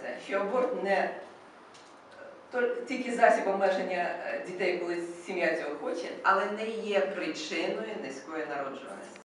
що аборт не тільки засіб обмеження дітей, коли сім'я цього хоче, але не є причиною низької народжуваності.